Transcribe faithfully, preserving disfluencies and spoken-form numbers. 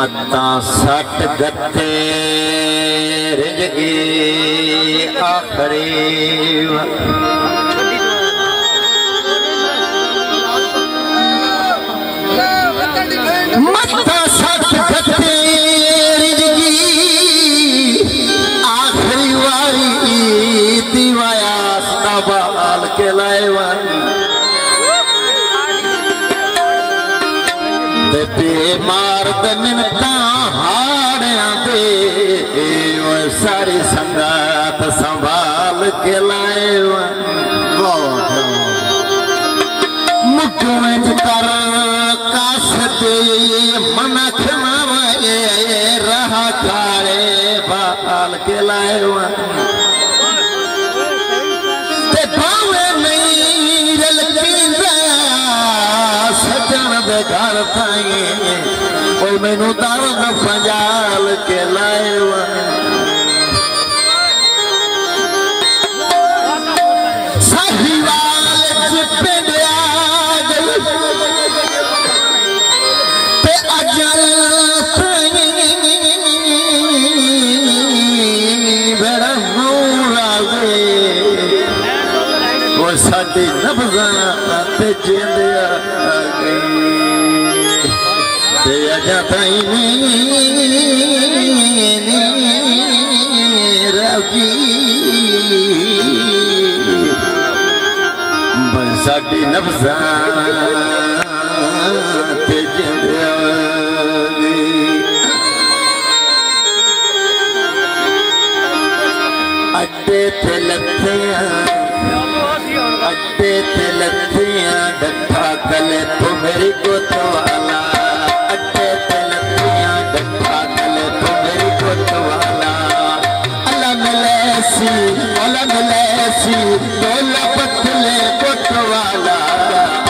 मत्ता सट गत्ते रिजगी आखरी मत्ता सट गत्ते रिजगी आखरी वारी दिवाया सबाल के लाएवन बेमार मिनता हाड़िया दे सारी संगात संभाल के लाए मुख में कर काशते मन खमावे रहा काले बाल के लाए घर थाई मैनू दर्द पंजाल के लाए साहिवाल अजल बड़ा वो साडी नब्ज़ां ते जिंदिया अजा ताई रवि साडी नब्ज़ां ते जिंदिया अड्डे ते लथियां अड्डे ते लथियां डठा कले तो मेरी गोतवाला अड्डे ते लथियां डठा कले तो मेरी गोतवाला अल्लाह मिलेसी अल्लाह मिलेसी तोला पतले गोतवाला